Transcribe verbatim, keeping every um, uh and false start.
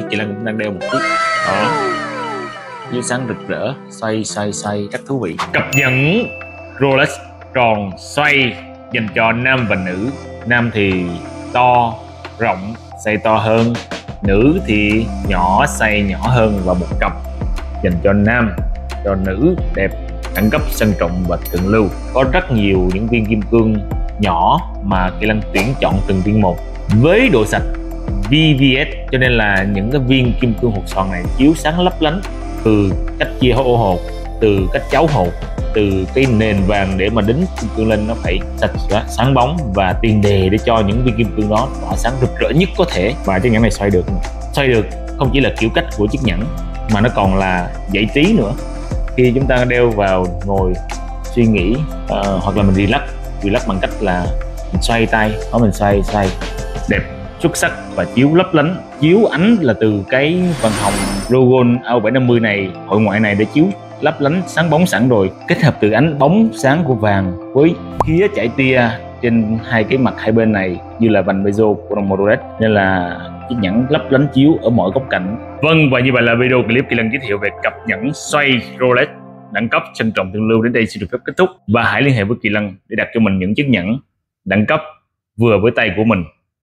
Kỳ Lân cũng đang đeo một chiếc đó, chiếu sáng rực rỡ, xoay xoay xoay rất thú vị. Cặp nhẫn Rolex tròn xoay dành cho nam và nữ. Nam thì to rộng size to hơn, nữ thì nhỏ size nhỏ hơn, và một cặp dành cho nam, cho nữ đẹp, đẳng cấp, sang trọng và thượng lưu. Có rất nhiều những viên kim cương nhỏ mà Kỳ Lân tuyển chọn từng viên một với độ sạch vê vê ét, cho nên là những cái viên kim cương hột xoàn này chiếu sáng lấp lánh, từ cách chia ô hột, từ cách cháo hột, từ cái nền vàng để mà đính kim cương lên, nó phải sạch sẽ, sáng bóng và tiền đề để cho những viên kim cương đó tỏa sáng rực rỡ nhất có thể. Và chiếc nhẫn này xoay được, xoay được không chỉ là kiểu cách của chiếc nhẫn mà nó còn là giải trí nữa. Khi chúng ta đeo vào ngồi suy nghĩ uh, hoặc là mình relax, relax bằng cách là mình xoay tay, đó mình xoay xoay đẹp, xuất sắc và chiếu lấp lánh. Chiếu ánh là từ cái vân hồng logo a o bảy năm mươi này, hội ngoại này để chiếu lấp lánh sáng bóng sẵn rồi, kết hợp từ ánh bóng sáng của vàng với khía chảy tia trên hai cái mặt hai bên này như là vành bezel của đồng hồ Rolex, nên là chiếc nhẫn lấp lánh chiếu ở mọi góc cạnh. Vâng, và như vậy là video clip Kỳ Lân giới thiệu về cặp nhẫn xoay Rolex đẳng cấp, sang trọng, thượng lưu đến đây xin được phép kết thúc. Và hãy liên hệ với Kỳ Lân để đặt cho mình những chiếc nhẫn đẳng cấp vừa với tay của mình.